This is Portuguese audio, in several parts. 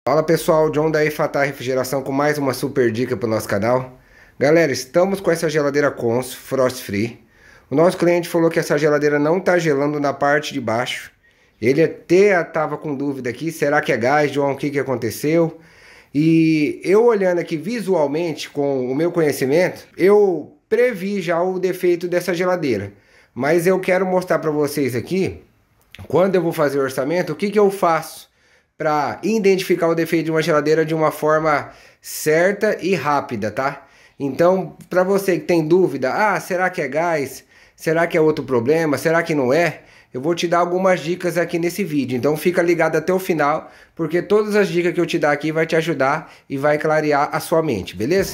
Fala pessoal, John da Fatah Refrigeração com mais uma super dica para o nosso canal. Galera, estamos com essa geladeira Consul Frost Free. O nosso cliente falou que essa geladeira não está gelando na parte de baixo. Ele até estava com dúvida aqui, será que é gás, John? O que aconteceu? E eu olhando aqui visualmente com o meu conhecimento, eu previ já o defeito dessa geladeira. Mas eu quero mostrar para vocês aqui, quando eu vou fazer o orçamento, o que eu faço para identificar o defeito de uma geladeira de uma forma certa e rápida, tá? Então, para você que tem dúvida, será que é gás? Será que é outro problema? Será que não é? Eu vou te dar algumas dicas aqui nesse vídeo, então fica ligado até o final, porque todas as dicas que eu te dar aqui vai te ajudar e vai clarear a sua mente, beleza?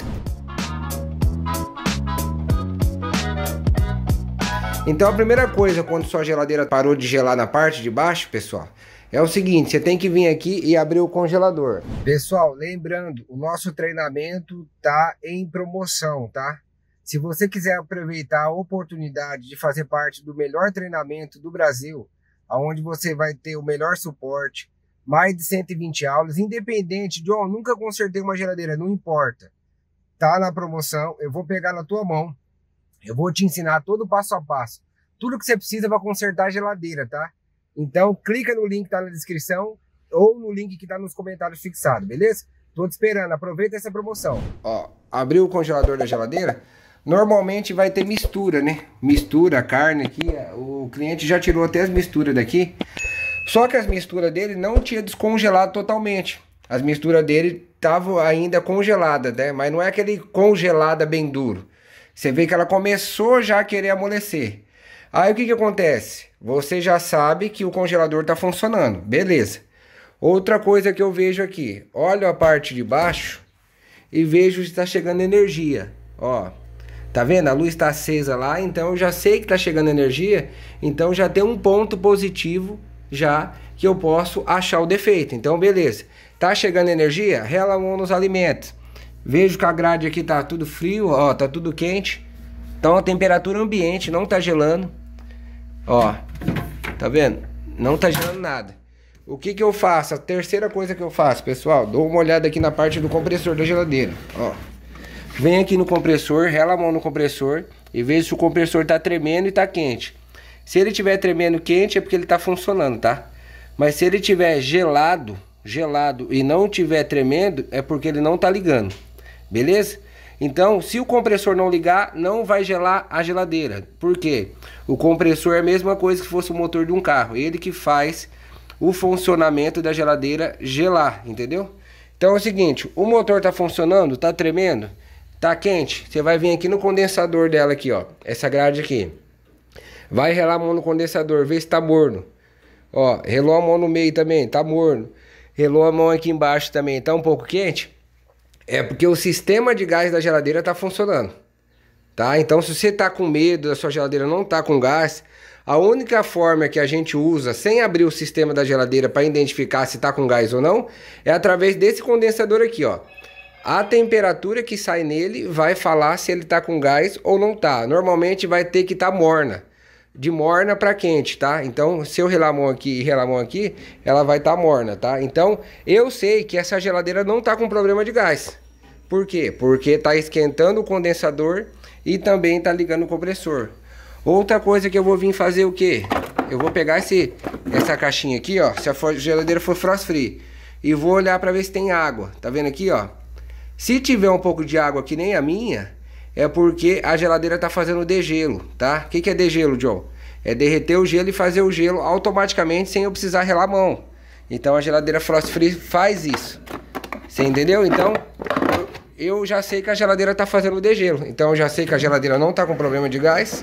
Então a primeira coisa quando sua geladeira parou de gelar na parte de baixo, pessoal, é o seguinte, você tem que vir aqui e abrir o congelador. Pessoal, lembrando, o nosso treinamento tá em promoção, tá? Se você quiser aproveitar a oportunidade de fazer parte do melhor treinamento do Brasil, onde você vai ter o melhor suporte, mais de 120 aulas, independente de, nunca consertei uma geladeira, não importa. Tá na promoção, eu vou pegar na tua mão, eu vou te ensinar todo o passo a passo. Tudo que você precisa para consertar a geladeira, tá? Então, clica no link que tá na descrição ou no link que tá nos comentários fixado, beleza? Tô te esperando, aproveita essa promoção. Ó, abriu o congelador da geladeira, normalmente vai ter mistura, né? Mistura, carne aqui, o cliente já tirou até as misturas daqui. Só que as misturas dele não tinha descongelado totalmente. As misturas dele estavam ainda congeladas, né? Mas não é aquele congelada bem duro. Você vê que ela começou já a querer amolecer. Aí o que acontece? Você já sabe que o congelador está funcionando, beleza. Outra coisa que eu vejo aqui, olha a parte de baixo e vejo se está chegando energia. Ó, tá vendo? A luz está acesa lá, então eu já sei que está chegando energia, então já tem um ponto positivo já que eu posso achar o defeito. Então beleza, tá chegando energia, rela a mão nos alimentos. Vejo que a grade aqui tá tudo frio, ó, tá tudo quente. Então a temperatura ambiente não tá gelando. Ó, tá vendo? Não tá gelando nada. O que eu faço? A terceira coisa que eu faço, pessoal, dou uma olhada aqui na parte do compressor da geladeira. Ó, vem aqui no compressor, rela a mão no compressor e vejo se o compressor tá tremendo e tá quente. Se ele tiver tremendo quente é porque ele tá funcionando, tá? Mas se ele tiver gelado e não tiver tremendo é porque ele não tá ligando. Beleza? Então, se o compressor não ligar, não vai gelar a geladeira. Por quê? O compressor é a mesma coisa que fosse o motor de um carro. Ele que faz o funcionamento da geladeira gelar, entendeu? Então é o seguinte, o motor tá funcionando, tá tremendo, tá quente. Você vai vir aqui no condensador dela aqui, ó. Essa grade aqui. Vai relar a mão no condensador, ver se tá morno. Ó, relou a mão no meio também, tá morno. Relou a mão aqui embaixo também, tá um pouco quente. É porque o sistema de gás da geladeira está funcionando, tá? Então se você está com medo, a sua geladeira não está com gás, a única forma que a gente usa sem abrir o sistema da geladeira para identificar se está com gás ou não, é através desse condensador aqui, ó. A temperatura que sai nele vai falar se ele está com gás ou não tá. Normalmente vai ter que estar morna. De morna para quente, tá? Então, se eu relar a mão aqui e relar a mão aqui, ela vai estar morna, tá? Então, eu sei que essa geladeira não tá com problema de gás. Por quê? Porque tá esquentando o condensador e também tá ligando o compressor. Outra coisa que eu vou vir fazer o quê? Eu vou pegar essa caixinha aqui, ó, se a geladeira for frost free, e vou olhar para ver se tem água. Tá vendo aqui, ó? Se tiver um pouco de água que nem a minha, é porque a geladeira está fazendo degelo, tá? O que é degelo, John? É derreter o gelo e fazer o gelo automaticamente sem eu precisar relar a mão. Então a geladeira Frost Free faz isso. Você entendeu? Então eu já sei que a geladeira está fazendo degelo. Então eu já sei que a geladeira não está com problema de gás.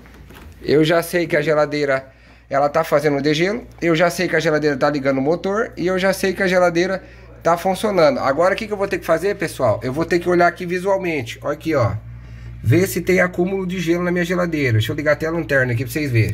Eu já sei que a geladeira ela está fazendo degelo. Eu já sei que a geladeira está ligando o motor. E eu já sei que a geladeira está funcionando. Agora o que eu vou ter que fazer, pessoal? Eu vou ter que olhar aqui visualmente. Olha aqui, ó. Ver se tem acúmulo de gelo na minha geladeira. Deixa eu ligar até a lanterna aqui pra vocês verem.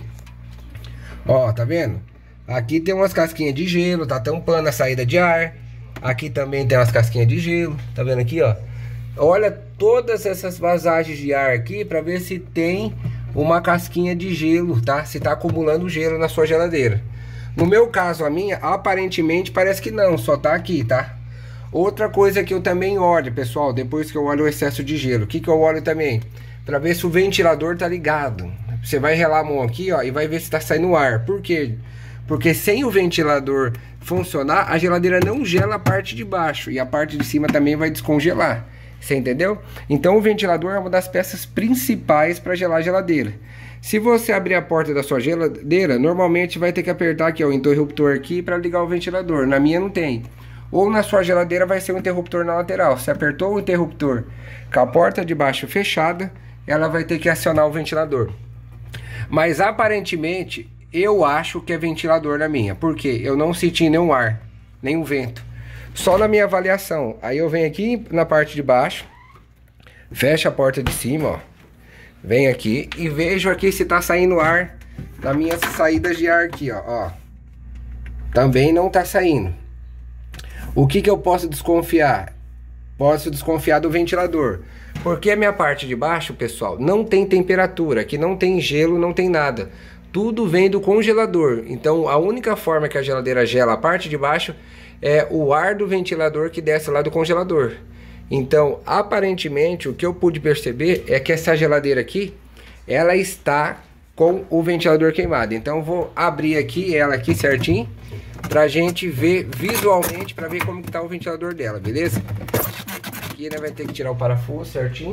Ó, tá vendo? Aqui tem umas casquinhas de gelo, tá tampando a saída de ar. Aqui também tem umas casquinhas de gelo. Tá vendo aqui, ó? Olha todas essas vazagens de ar aqui pra ver se tem uma casquinha de gelo, tá? Se tá acumulando gelo na sua geladeira. No meu caso, a minha, aparentemente parece que não, só tá aqui, tá? Outra coisa que eu também olho, pessoal, depois que eu olho o excesso de gelo, o que eu olho também? Para ver se o ventilador tá ligado. Você vai relar a mão aqui, ó, e vai ver se tá saindo ar. Por quê? Porque sem o ventilador funcionar, a geladeira não gela a parte de baixo e a parte de cima também vai descongelar. Você entendeu? Então o ventilador é uma das peças principais para gelar a geladeira. Se você abrir a porta da sua geladeira, normalmente vai ter que apertar aqui ó, o interruptor aqui para ligar o ventilador. Na minha não tem. Ou na sua geladeira vai ser um interruptor na lateral. Se apertou o interruptor com a porta de baixo fechada, ela vai ter que acionar o ventilador. Mas aparentemente eu acho que é ventilador na minha. Por quê? Eu não senti nenhum ar, nenhum vento. Só na minha avaliação. Aí eu venho aqui na parte de baixo, fecho a porta de cima, ó. Venho aqui e vejo aqui se tá saindo ar nas minhas saídas de ar aqui, ó. Também não tá saindo. O que eu posso desconfiar? Posso desconfiar do ventilador. Porque a minha parte de baixo, pessoal, não tem temperatura. Aqui não tem gelo, não tem nada. Tudo vem do congelador. Então a única forma que a geladeira gela a parte de baixo é o ar do ventilador que desce lá do congelador. Então, aparentemente, o que eu pude perceber é que essa geladeira aqui, ela está com o ventilador queimado. Então, eu vou abrir aqui, ela aqui certinho, pra gente ver visualmente, pra ver como que tá o ventilador dela, beleza? Aqui, né, vai ter que tirar o parafuso certinho.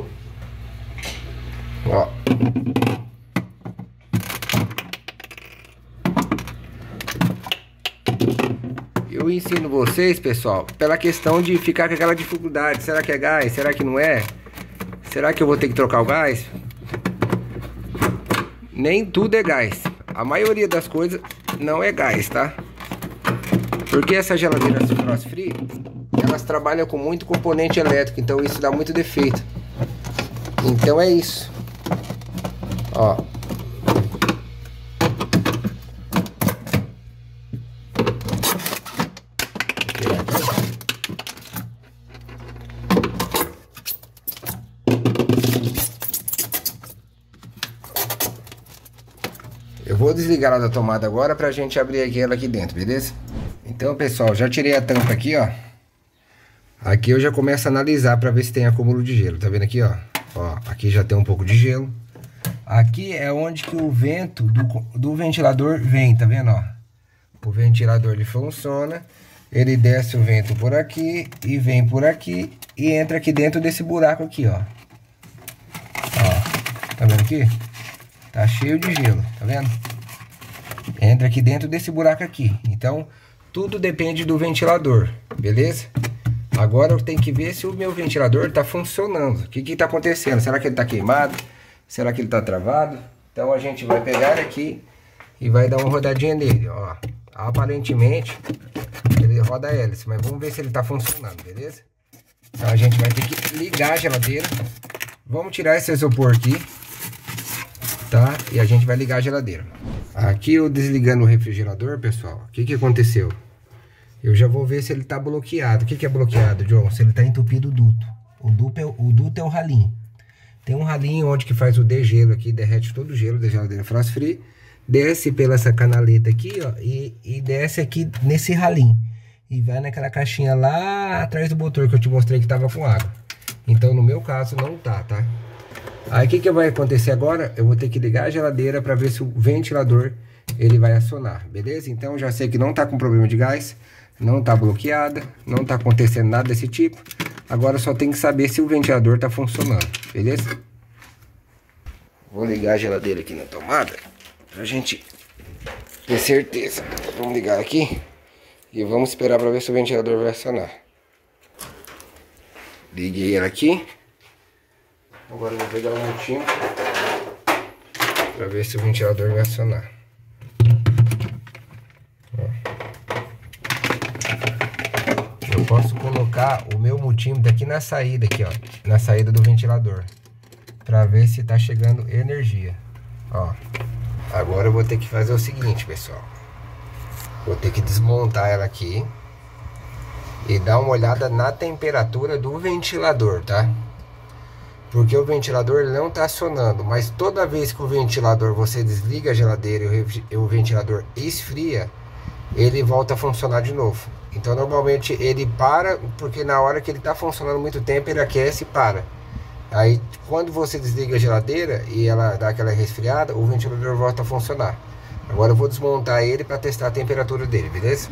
Ó. Eu ensino vocês, pessoal, pela questão de ficar com aquela dificuldade. Será que é gás? Será que não é? Será que eu vou ter que trocar o gás? Nem tudo é gás. A maioria das coisas não é gás, tá? Porque essas geladeiras frost free, elas trabalham com muito componente elétrico, então isso dá muito defeito. Então é isso. Ó. Eu vou desligar ela da tomada agora pra gente abrir aqui ela aqui dentro, beleza? Então, pessoal, já tirei a tampa aqui, ó. Aqui eu já começo a analisar pra ver se tem acúmulo de gelo. Tá vendo aqui, ó? Ó, aqui já tem um pouco de gelo. Aqui é onde que o vento do ventilador vem, tá vendo, ó? O ventilador, ele funciona. Ele desce o vento por aqui e vem por aqui e entra aqui dentro desse buraco aqui, ó. Ó, tá vendo aqui? Tá cheio de gelo, tá vendo? Entra aqui dentro desse buraco aqui. Então, tudo depende do ventilador, beleza? Agora eu tenho que ver se o meu ventilador tá funcionando. O que que tá acontecendo? Será que ele tá queimado? Será que ele tá travado? Então a gente vai pegar ele aqui e vai dar uma rodadinha nele, ó. Aparentemente, ele roda a hélice, mas vamos ver se ele tá funcionando, beleza? Então a gente vai ter que ligar a geladeira. Vamos tirar esse isopor aqui. Tá? E a gente vai ligar a geladeira. Aqui eu desligando o refrigerador, pessoal. O que que aconteceu? Eu já vou ver se ele tá bloqueado. O que que é bloqueado, John? Se ele tá entupido o duto. O duto é o ralinho. Tem um ralinho onde que faz o degelo aqui, derrete todo o gelo da geladeira frost free. Desce pela essa canaleta aqui, ó, e desce aqui nesse ralinho. E vai naquela caixinha lá atrás do motor que eu te mostrei que tava com água. Então no meu caso não tá, tá? Aí o que que vai acontecer agora? Eu vou ter que ligar a geladeira para ver se o ventilador ele vai acionar, beleza? Então já sei que não tá com problema de gás, não tá bloqueada, não tá acontecendo nada desse tipo. Agora só tem que saber se o ventilador tá funcionando, beleza? Vou ligar a geladeira aqui na tomada pra gente ter certeza. Vamos ligar aqui e vamos esperar para ver se o ventilador vai acionar. Liguei ela aqui. Agora eu vou pegar o multímetro para ver se o ventilador vai acionar. Eu posso colocar o meu multímetro aqui na saída, aqui, ó, na saída do ventilador, para ver se tá chegando energia. Ó, agora eu vou ter que fazer o seguinte, pessoal. Vou ter que desmontar ela aqui e dar uma olhada na temperatura do ventilador, tá? Porque o ventilador não está acionando, mas toda vez que o ventilador, você desliga a geladeira e o ventilador esfria, ele volta a funcionar de novo. Então normalmente ele para, porque na hora que ele está funcionando muito tempo ele aquece e para. Aí quando você desliga a geladeira e ela dá aquela resfriada, o ventilador volta a funcionar. Agora eu vou desmontar ele para testar a temperatura dele, beleza?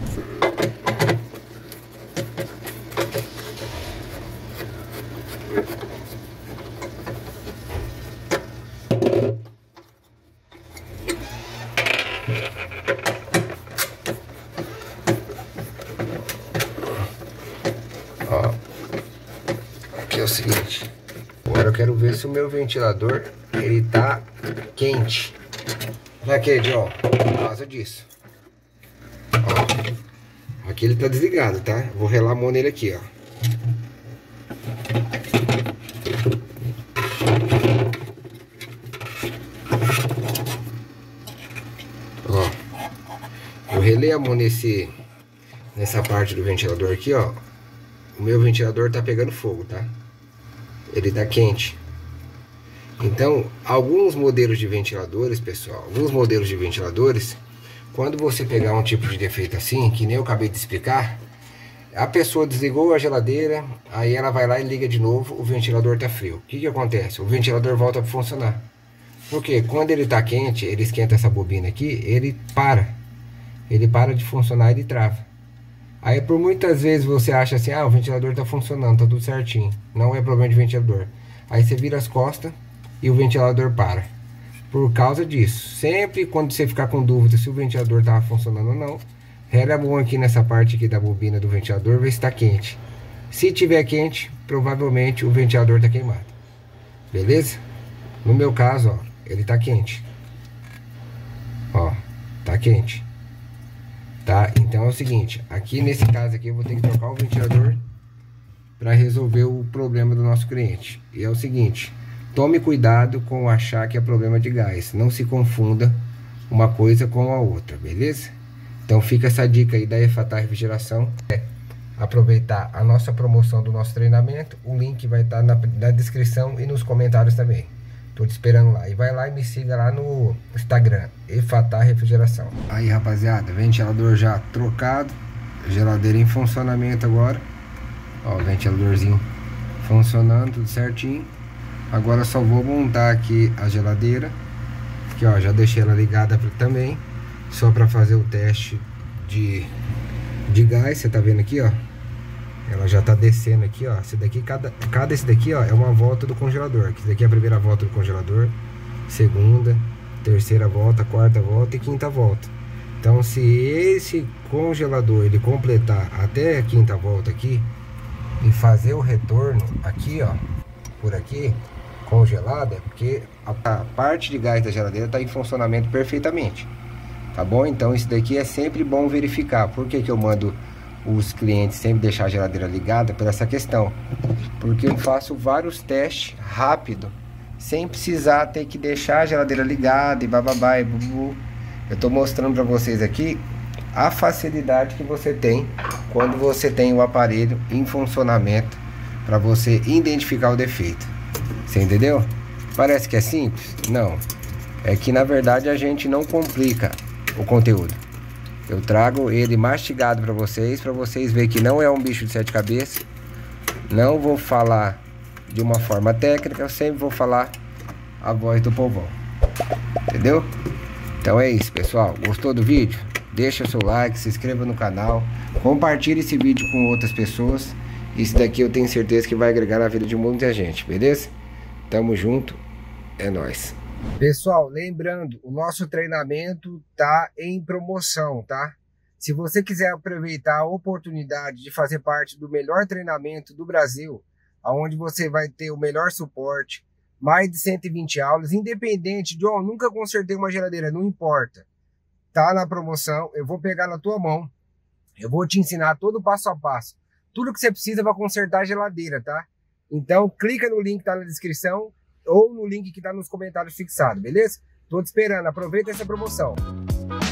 Ó, aqui é o seguinte. Agora eu quero ver se o meu ventilador ele tá quente. Já que, ó, por causa disso. Ó, aqui ele tá desligado, tá? Vou relar a mão nele aqui, ó. Ó, eu relei a mão nessa parte do ventilador aqui, ó. O meu ventilador tá pegando fogo, tá? Ele tá quente. Então, alguns modelos de ventiladores, pessoal, quando você pegar um tipo de defeito assim, que nem eu acabei de explicar, a pessoa desligou a geladeira, aí ela vai lá e liga de novo, o ventilador tá frio. O que que acontece? O ventilador volta a funcionar. Porque quando ele tá quente, ele esquenta essa bobina aqui, ele para de funcionar e ele trava. Aí por muitas vezes você acha assim, ah, o ventilador tá funcionando, tá tudo certinho, não é problema de ventilador. Aí você vira as costas e o ventilador para. Por causa disso, sempre quando você ficar com dúvida se o ventilador estava funcionando ou não, rela a mão aqui nessa parte aqui da bobina do ventilador, ver se está quente. Se tiver quente, provavelmente o ventilador está queimado. Beleza? No meu caso, ó, ele está quente. Ó, tá quente. Tá? Então é o seguinte, aqui nesse caso aqui eu vou ter que trocar o ventilador para resolver o problema do nosso cliente. E é o seguinte, tome cuidado com achar que é problema de gás. Não se confunda uma coisa com a outra, beleza? Então fica essa dica aí da EFATAR Refrigeração. Aproveitar a nossa promoção do nosso treinamento. O link vai estar na descrição e nos comentários também. Tô te esperando lá. E vai lá e me siga lá no Instagram, EFATAR Refrigeração. Aí, rapaziada, ventilador já trocado. Geladeira em funcionamento agora. Ó, o ventiladorzinho funcionando, tudo certinho. Agora só vou montar aqui a geladeira. Aqui, ó, já deixei ela ligada também. Só para fazer o teste de gás. Você tá vendo aqui, ó. Ela já tá descendo aqui, ó. Esse daqui, cada esse daqui, ó, é uma volta do congelador. Esse daqui é a primeira volta do congelador, segunda, terceira volta, quarta volta e quinta volta. Então, se esse congelador ele completar até a quinta volta aqui e fazer o retorno aqui, ó, por aqui, congelada, é porque a parte de gás da geladeira tá em funcionamento perfeitamente. Tá bom? Então, isso daqui é sempre bom verificar. Por que que eu mando os clientes sempre deixar a geladeira ligada? Por essa questão, porque eu faço vários testes rápido sem precisar ter que deixar a geladeira ligada e bababá e bubu. Eu tô mostrando para vocês aqui a facilidade que você tem quando você tem o aparelho em funcionamento para você identificar o defeito. Você entendeu? Parece que é simples? Não, é que na verdade a gente não complica o conteúdo. Eu trago ele mastigado para vocês verem que não é um bicho de 7 cabeças. Não vou falar de uma forma técnica, eu sempre vou falar a voz do povão. Entendeu? Então é isso, pessoal. Gostou do vídeo? Deixa o seu like, se inscreva no canal, compartilhe esse vídeo com outras pessoas. Isso daqui eu tenho certeza que vai agregar na vida de muita gente, beleza? Tamo junto, é nóis. Pessoal, lembrando, o nosso treinamento tá em promoção, tá? Se você quiser aproveitar a oportunidade de fazer parte do melhor treinamento do Brasil, onde você vai ter o melhor suporte, mais de 120 aulas, independente de, nunca consertei uma geladeira, não importa. Tá na promoção, eu vou pegar na tua mão, eu vou te ensinar todo o passo a passo. Tudo que você precisa para consertar a geladeira, tá? Então, clica no link que tá na descrição, ou no link que tá nos comentários fixado, beleza? Tô te esperando, aproveita essa promoção.